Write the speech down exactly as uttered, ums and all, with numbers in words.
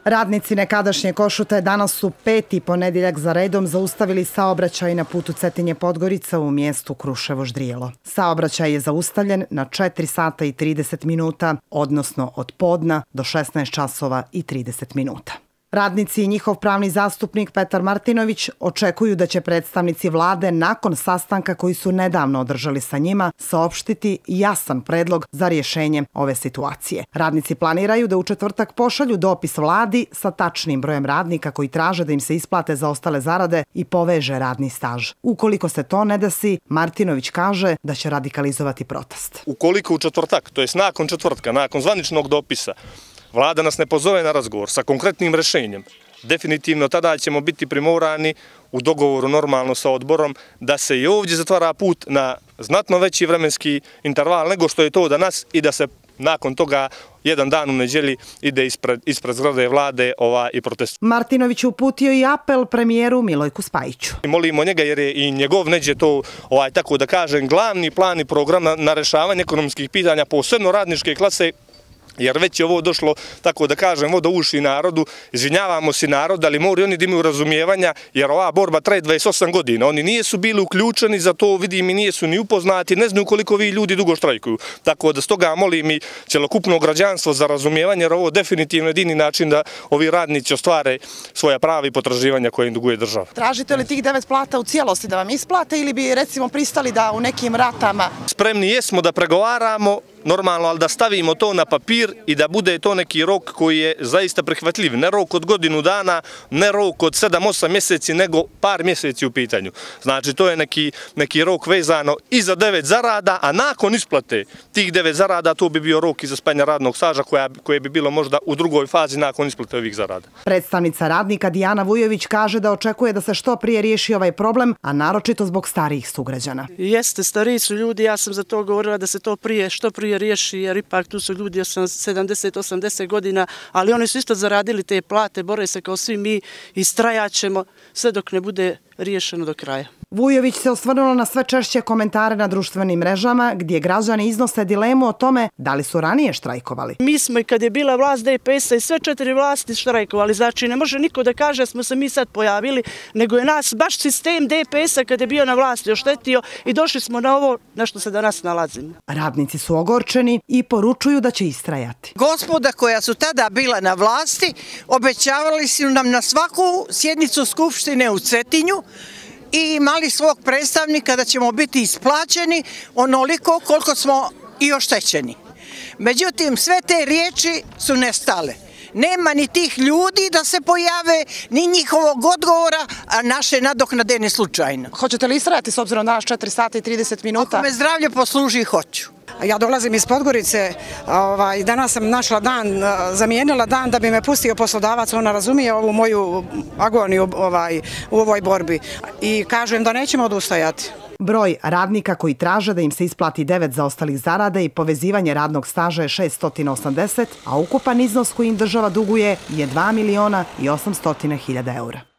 Radnici nekadašnje Košute danas su peti ponedeljak za redom zaustavili saobraćaj na putu Cetinje-Podgorica u mjestu Kruševo-Ždrijelo. Saobraćaj je zaustavljen na četiri sata i trideset minuta, odnosno od podna do šesnaest časova i trideset minuta. Radnici i njihov pravni zastupnik Petar Martinović očekuju da će predstavnici vlade nakon sastanka koji su nedavno održali sa njima saopštiti jasan predlog za rješenje ove situacije. Radnici planiraju da u četvrtak pošalju dopis vladi sa tačnim brojem radnika koji traže da im se isplate zaostale zarade i poveže radni staž. Ukoliko se to ne desi, Martinović kaže da će radikalizovati protest. Ukoliko u četvrtak, to jest nakon četvrtka, nakon zvaničnog dopisa, vlada nas ne pozove na razgovor sa konkretnim rešenjem, definitivno tada ćemo biti primorani u dogovoru normalno sa odborom da se i ovdje zatvara put na znatno veći vremenski interval nego što je to danas i da se nakon toga jedan dan u nedjelji ide ispred, ispred zgrade vlade ova, i protest. Martinović uputio i apel premijeru Milojku Spajiću. Molimo njega jer je i njegov neđe to, ovaj, tako da kažem, glavni plan i program na, na rešavanje ekonomskih pitanja, posebno radničke klase, jer već je ovo došlo, tako da kažem, voda uši narodu, izvinjavamo si narod, ali moraju oni da imaju razumijevanja, jer ova borba traje dvadeset osam godina. Oni nijesu bili uključeni za to, vidim i nijesu ni upoznati, ne znaju koliko vi ljudi dugo štrajkuju. Tako da stoga molim i cjelokupno građanstvo za razumijevanje, jer ovo je definitivno jedini način da ovi radnici ostvare svoja prava i potraživanja koje im duguje država. Tražite li tih devet plata u cijelosti da vam isplate ili bi recimo pristali da u nekim ratama? Spremni jesmo da pregovaramo, normalno, ali da stavimo to na papir i da bude to neki rok koji je zaista prihvatljiv. Ne rok od godinu dana, ne rok od sedam osam mjeseci, nego par mjeseci u pitanju. Znači, to je neki, neki rok vezano i za devet zarada, a nakon isplate tih devet zarada, to bi bio rok i za spajanje radnog staža koja, koje bi bilo možda u drugoj fazi nakon isplate ovih zarada. Predstavnica radnika Dijana Vujović kaže da očekuje da se što prije riješi ovaj problem, a naročito zbog starijih sugrađana. Jeste, stariji su ljudi, ja sam za to govorila da se to prije, što prije riješi, jer ipak tu su ljudi sedamdeset osamdeset godina, ali oni su isto zaradili te plate, bore se kao svi mi, istrajaćemo sve dok ne bude riješeno do kraja. Vujović se osvrnulo na sve češće komentare na društvenim mrežama gdje građani iznose dilemu o tome da li su ranije štrajkovali. Mi smo i kad je bila vlast D P S-a i sve četiri vlasti štrajkovali, znači ne može niko da kaže smo se mi sad pojavili, nego je nas baš sistem D P S-a kad je bio na vlasti oštetio i došli smo na ovo na što se danas nalazimo. Radnici su ogorčeni i poručuju da će istrajati. Gospoda koja su tada bila na vlasti obećavali su nam na svaku sjednicu Skupštine u Cetinju i imali svog predstavnika da ćemo biti isplaćeni onoliko koliko smo i oštećeni. Međutim, sve te riječi su nestale. Nema ni tih ljudi da se pojave, ni njihovog odgovora, a naše nadoknade ne slučajno. Hoćete li istrajati s obzirom danas četiri sata i trideset minuta? Ako me zdravlje posluži, hoću. Ja dolazim iz Podgorice, ovaj, danas sam našla dan, zamijenila dan da bi me pustio poslodavac, ona razumije ovu moju agoniju ovaj, u ovoj borbi i kažem da nećemo odustajati. Broj radnika koji traže da im se isplati devet zaostalih zarada i povezivanje radnog staža je šessto osamdeset, a ukupan iznos koji im država duguje je dva miliona i osamsto hiljada eura.